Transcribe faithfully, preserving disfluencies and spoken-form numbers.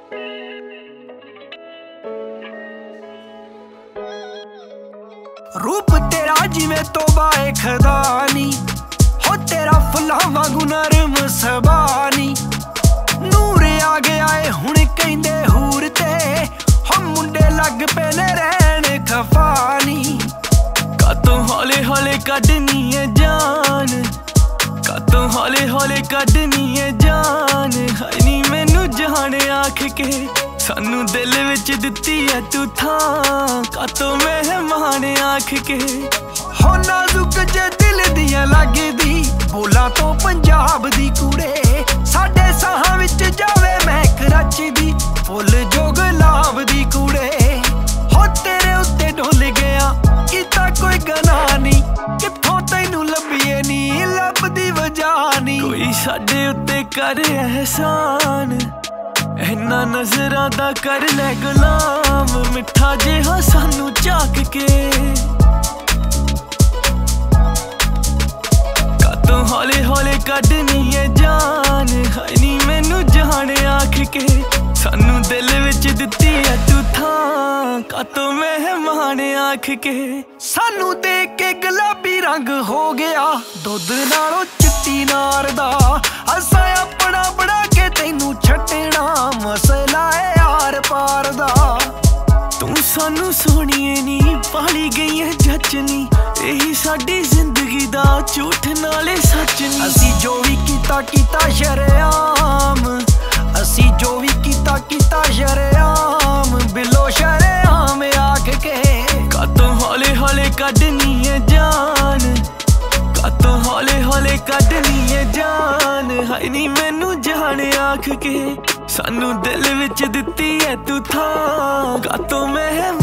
रूप तेरा जिवें तोबा खदानी हो, तेरा फुल्लां वांगू नरम सबानी। नूर आ गया है हुण कहंदे हूर ते, हो मुंडे लग पे ने रहन खफानी। कातों हौले हौले कड्डनी है जान, कातों हौले हौले कड्डनी है जान। हाय नी मैनू जान आख के सानू दिल विच दित्ती है तू थां, कातों मेहमान आख के। हो नाजुक जे दिल दियां लगदी बोला तो पंजाब दी कुड़े, साडे साहां विच जावे महक रचदी फुल जो गुलाब दी कुड़े। हो तेरे उत्ते डुल गया कीता कोई गनाह नहीं, कित्थों तैनू लभीए नी लभदी वजह नी। कोई साडे उत्ते कर एहसान, इन्ना नजरां दा कर लै गुलाम, मिठा जिहा सानू झाक के। कातों हौले हौले कड्डनी है जान, हाय नी मैनू जान आख के सानू दिल विच दित्ती है तू थां, कातों मेहमान आख के। सानू देख के गुलाबी रंग हो गया दुध नालों चिट्टी नार दा, असां अपना बना के तैनू छड्डना मसला है यार पार दा। तू सानू सोहणीए नी पाली गई है जचनी, यही साडी जिंदगी दा झूठ नाले सच नी। असी जो भी कीता कीता शरेआम, असी जो भी कीता कीता शरेआम, बिलो शरेआम आख के। कातों हौले हौले कड्डनी है जान, कातों हौले हौले कड्डनी है जान। हाय नी मैनू जान आख के सानू दिल विच दित्ती है तू थां, कातों मैं